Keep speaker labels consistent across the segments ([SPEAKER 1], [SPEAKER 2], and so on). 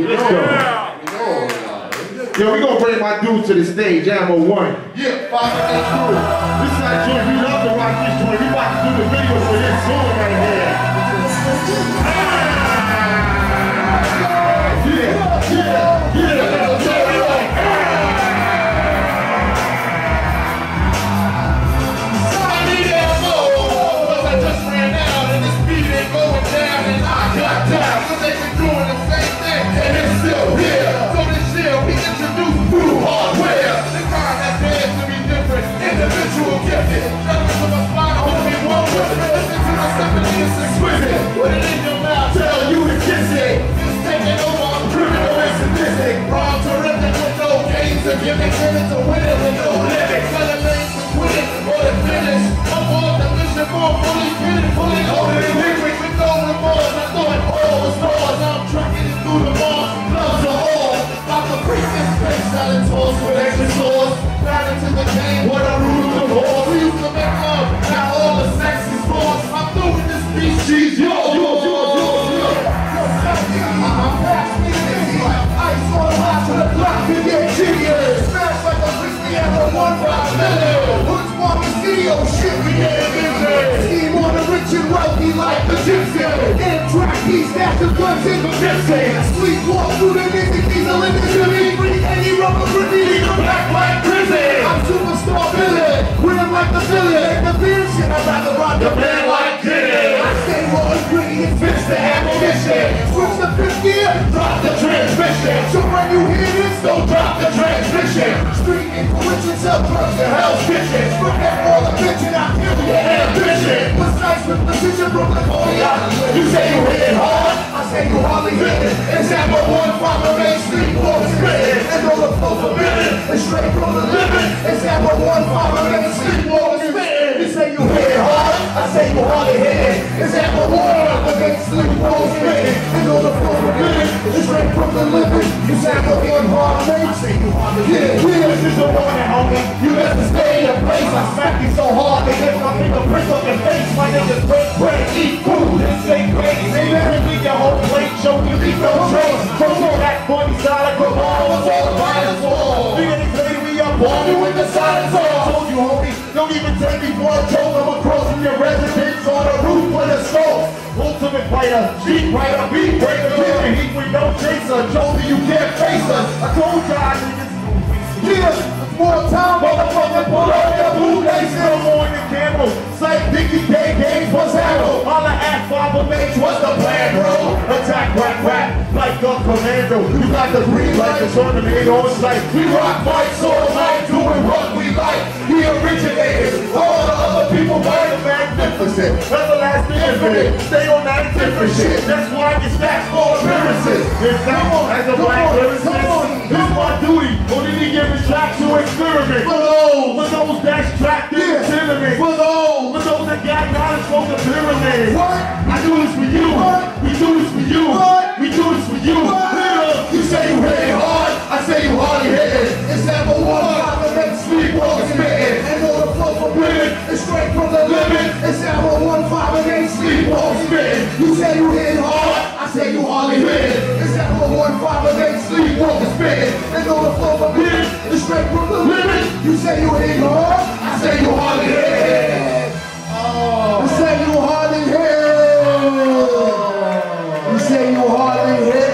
[SPEAKER 1] Let's go. Yo, we gonna bring my dude to the stage, Ammo 1.
[SPEAKER 2] Yeah, 5 minutes through.
[SPEAKER 1] This is that joint, we love to rock this joint. We about to do the video for this song right here.
[SPEAKER 2] Give me credit to win it with no limit. Celebrate to quit it or to finish. I'm on the mission for fully fitted, fully loaded and liquid with no remorse. I thought all was lost. Now I'm tracking it through the bars. Gloves are all. About to break this space, selling tours with extra sauce. Down into the game, what a rule of law. We used to make love, now all the sex is lost. I'm through with this species, yo. Pass me this like ice on the hot to the block to get genius. Smash like a whiskey and a 1-5 million. Hoods want to see, oh shit, we get busy. Scheme on the rich and wealthy like the gypsy. In track, he stacked the guns in the gypsy. Sleepwalk through the niggas, these are living to me. Free any rubber, pretty, leave them back like prison. I'm superstar villain, grim like the villain. The beer shit, I'd rather rock the man like Kid. I stay raw and gritty and fix the ammunition. Switch the 5th gear, drop the transmission. So when you hear this, don't drop the transmission. Street intuition, self-drugs to Hell's Kitchen. Forget all the bitchin', I feel your ambition. Precise with precision, Brooklyn, you say you hit it hard, I say you hardly hit it. It's that but 1-5 sleepwalk spittin'. And all the flow forbidden, it's straight from the living. It's that but 1-5 sleepwalk spittin'. You say you hit it hard, I say you hardly hit it. It's that but 1-5 sleepwalk spittin'. And all the flow forbidden, it's straight from the living. You say but 1-5, I say you hardly hit it. This is the warning, homie. You have to stay in your place. I smack you so hard, they get my fingerprints on your face. My niggas break, eat food, this ain't crazy. Bring your whole plate, show you leave no trace. Control that funny side, come on, what's all the violence for? Figure this lady, we are born with the silence on. I told you, homie, don't even take me for a joke. I'm across from your residence on the roof with a smoke. Ultimate fighter, street writer, beat breaker, killing heat with no chaser. Told you can't face us. I told y'all niggas. Yeah, more time, motherfucker, pull out your blue laces. No more in the camel. Sight, Dickie, Day, Games, what's handle? Holla at 5 what's the plan, bro? Attack, rap, like a commando. You got the green light, the tournament on sight. We rock fights all night, doing what we like. We originated, all the other people white and magnificent. Everlasting infinite, stay on that different shit. That's why I get stacks for appearances. It's not as a black lyricist. It's my duty, only to give a track to experiment. For those that's trapped in the tenement. For those that got knowledge from the pyramid. What? I do this for you. What? We do this for you. What? We do this for you. What? You say you hit it hard, I say you hardly hit it. It's that but 1-5 and sleepwalk spittin'. And all the flow forbidden, it's straight from the limit. It's that but 1-5 and sleepwalk spittin'. You say you hit it hard, I say you hardly hit it. It's that but 1-5 and sleepwalk spittin'. And all the flow forbidden, it's straight from the limit. You say you hit it hard, I say you hardly hit it. You say you hardly hit it. You say you hardly hit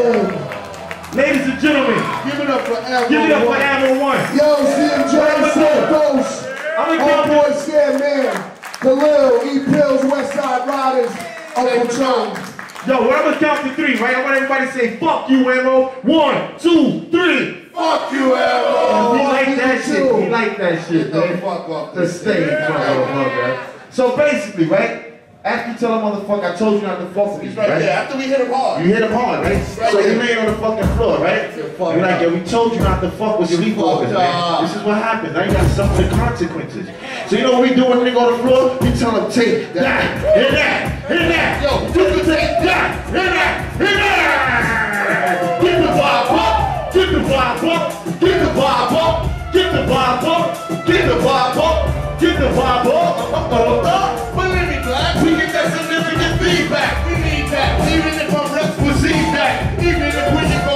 [SPEAKER 2] it.
[SPEAKER 1] Ladies and gentlemen,
[SPEAKER 2] give it up for Ammo 1.
[SPEAKER 1] Give it up for Ammo 1.
[SPEAKER 2] Yo, CMJ, Said Ghost, Homeboy Scared Man, Khalil, E Pills, Westside Riders, Uncle Joe.
[SPEAKER 1] Yo, when I'm gonna count to 3, right? I want everybody to say, fuck you, Ammo. 1, 2, 3. Fuck you, Ammo. He like that shit. He like that shit, man.
[SPEAKER 2] Fuck off
[SPEAKER 1] the stage, motherfucker. So basically, right? After you tell a motherfucker, I told you not to fuck with me, right?
[SPEAKER 2] Yeah, after we hit him hard.
[SPEAKER 1] You hit him hard, right? So you laid on the fucking floor, right? You're like, yo, we told you not to fuck with sleepwalkers, man. This is what happens. Now you gotta suffer the consequences. So you know what we do when a nigga on the floor? We tell him, take that, hit that, hit that. Yo, you can take that, hit that, hit that. Get the vibe up, get the vibe up, get the vibe up, get the vibe up, get the vibe up, get the vibe up. We get that significant feedback. We need that. Even if our reps receive that. Even if we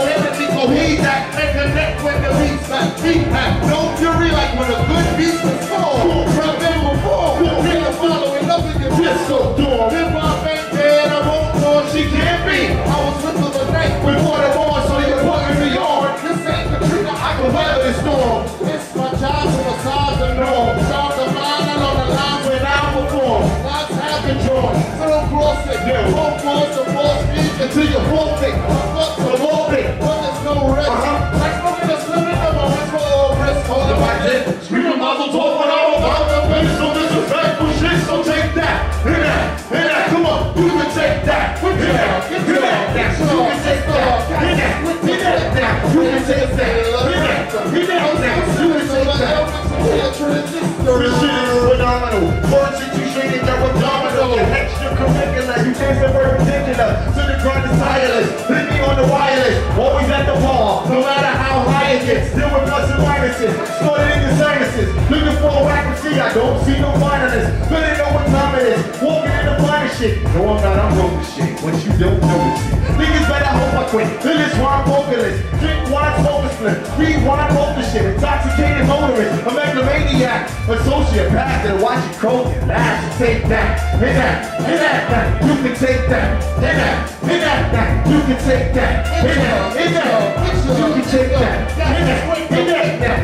[SPEAKER 2] beat has no fury like when a good beat was formed. From them before, then the following up in your disco door. Hip-hop ain't dead, I won't know she can't be. I was with her the night with water on, so you're putting me on. This ain't Katrina, I can weather this storm. It's my job to massage the norm. Start the line and on the line when I perform. Lots have been drawn, so don't cross it. Won't force the false speed until you're faulting. Fuck the faulting, but there's no rest. Like smoking a slimming, the moments for all risk. Hold up, I did. Screaming muzzle talk when I'm about to finish. So disrespectful shit, so take that. Hear that, come on, you can take that. Hear that, you can take that. Hear that, you can take that. You can take that. Hear that, you can take that. This shit is phenomenal. Words that you shake it down abdominal. Extracurricular, you can't say we're ridiculous. To the grind is tireless. Hit me on the wireless. Always at the bar, no matter how high it gets. Still with plus and minuses. Started in your sinuses. Looking for accuracy, I don't see no finalist. Better know what time it is. Walking in the finest shit. No, I'm not, I'm broke as shit. What you don't know is shit. Niggas better hope I quit. Fill this wine vocalist. Drink wine, smoke a split. Read wine, roll the shit. Intoxicated motorist. A megalomaniac. A sociopath that'll watch you croak and laugh. Take that. Hit that. You can take that. Hit that. You can take that. Hit that. You can take that. Hit that. You can take that.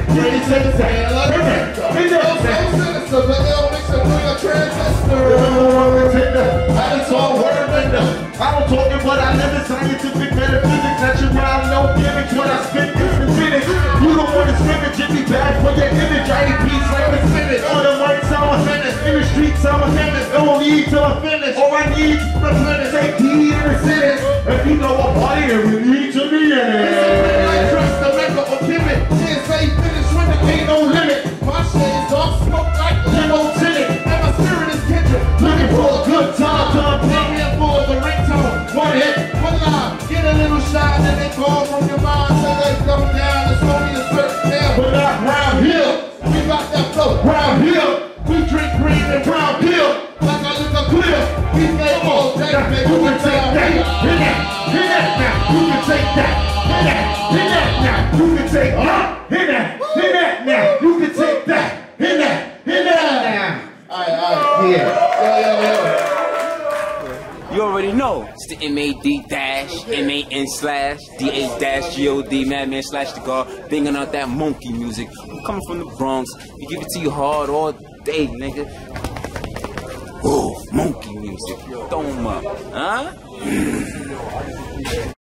[SPEAKER 2] Hit that. So the illness of your transistor. I done saw word bender. I don't talk it, but I live in scientific metaphysics. Natural, no gimmicks. When I spit this infinite, you don't want to scrimmage. It be bad for your image. I ain't peace like a spinach. On the right side, I'm finished. In the streets, I'm a menace. Don't need till I'm finished. All I need is replenish. Take heed in the sentence. If you know a party, then we need to be in it. Like trust the record or timid. Can't say finish when there ain't no limit. My shit is dark smoke like limo tinted. And my spirit is kindred. Looking for a good time. Pay here for the ringtone. One hit, one line. Get a little shot and they call from your mind. Till they come down. It's only a certain down. But not round here. We got that flow. Round here. We drink green and brown pill. Like I look up clear. We make all day. You can take that. Hit that now. You can take that. Hit that now. You can take that. Hit that now. You can take that. Hit that now. Alright, yeah.
[SPEAKER 3] You already know. It's the MAD-MAN/DA-God, Madman / the God, banging out that monkey music. I'm coming from the Bronx. We give it to you hard all day, nigga. Whoa, monkey music. Throw 'em up, huh?